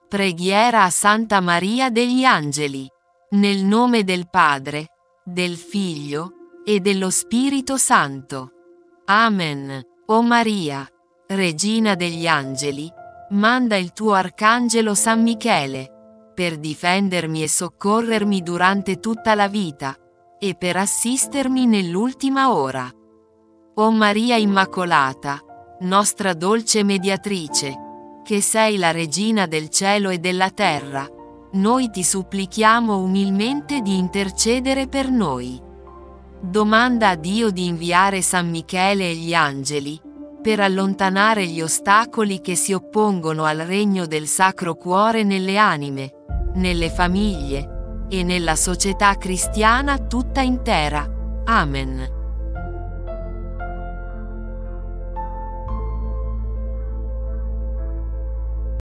Preghiera a Santa Maria degli Angeli. Nel nome del Padre, del Figlio e dello Spirito Santo. Amen. O Maria, Regina degli Angeli, manda il tuo Arcangelo San Michele, per difendermi e soccorrermi durante tutta la vita, e per assistermi nell'ultima ora. O Maria Immacolata, nostra dolce mediatrice, che sei la Regina del cielo e della terra, noi ti supplichiamo umilmente di intercedere per noi. Domanda a Dio di inviare San Michele e gli angeli, per allontanare gli ostacoli che si oppongono al regno del Sacro Cuore nelle anime, nelle famiglie, e nella società cristiana tutta intera. Amen.